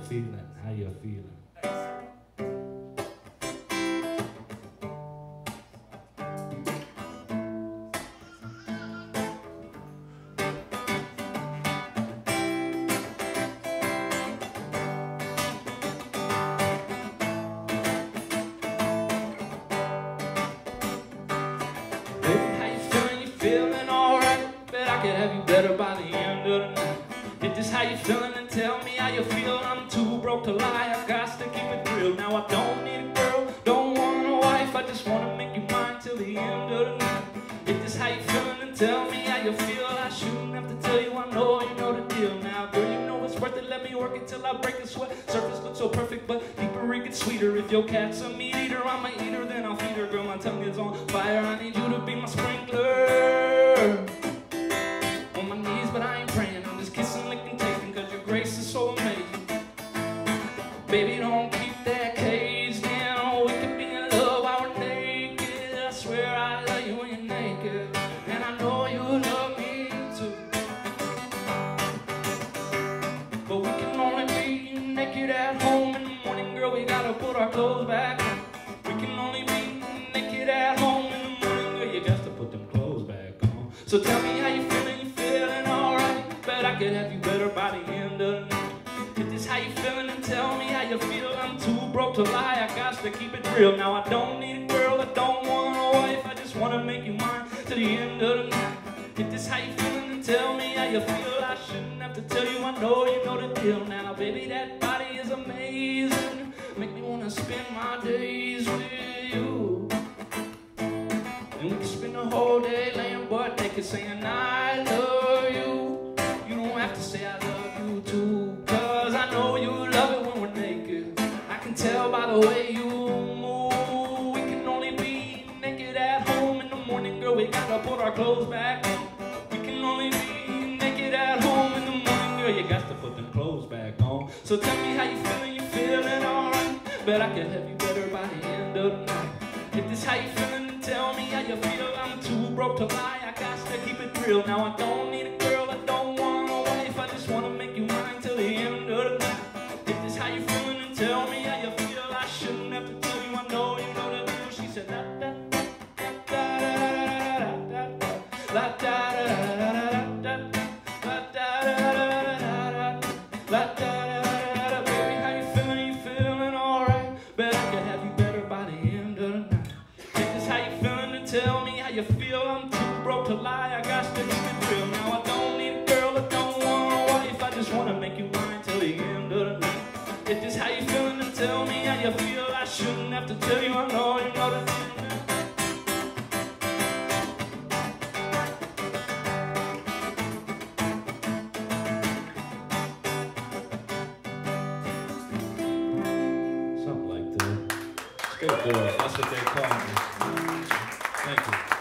feeling? How you feeling? Feeling alright, but I could have you better by the end of the night. If this how you feeling, then tell me how you feel. I'm too broke to lie, I got to keep it real. Now I don't need a girl, don't want a wife, I just want to make you mine till the end of the night. If this how you feeling, then tell me how you feel. I shouldn't have to tell you, I know you know the deal. Now girl, you know it's worth it, let me work it till I break a sweat. Surface looks so perfect, but deeper it gets sweeter. If your cat's a meat eater, I'm a eater, then I'll feed her. Girl, my tongue is on fire, I need you to be my sprinkler. On my knees, but I ain't praying. I'm just kissing, licking, tasting, cause your grace is so amazing. Baby, don't keep that cage down. We could be in love while we're naked. I swear I love you when you're naked, and I know you love me too. But we can only be naked at home in the morning, girl. We gotta put our clothes back on. We can only be naked at home in the morning, girl. You got to put them clothes back on. So tell me how you feeling. You feeling alright? Bet I could have you better by the end of the night. If this how you feeling, then tell me how you feel. I'm too broke to lie, I got to keep it real. Now I don't need a girl, I don't want a wife, I just want to make you mine to the end of the night. If this how you feeling, then tell me how you feel. I shouldn't have to tell you, I know you know the deal. Now baby, that body is amazing, make me want to spend my days with you. And we can spend the whole day laying butt naked saying I love you. You don't have to say I love you too, cause I know you love it when we're naked. I can tell by the way you move. We can only be naked at home in the morning, girl. We gotta put our clothes back on. We can only be naked at home in the morning, girl. You got to put them clothes back on. So tell me how you feeling. You feeling alright? Bet I could have you better by the end of the night. If this how you feeling, tell me how you feel. I'm too broke to lie, I got to keep it real. Now I don't need a girl, I don't want a wife, I just want to make you mine till the end of the night. If this how you feeling, then tell me how you feel. I shouldn't have to tell you, I know you know the deal. She said da da da da da da da da da da da. Baby, how you feeling? You feeling alright? Bet I could have you better by the end of the night. How you feeling, and tell me how you feel. I'm too broke to lie, I got to keep it real. Now I don't need a girl, I don't want a wife, I just want to make you mine till the end of the night. If this how you feeling, and tell me how you feel. I shouldn't have to tell you, I know you know the deal. Something like that. SK8BOARD, that's what they call me. Thank you.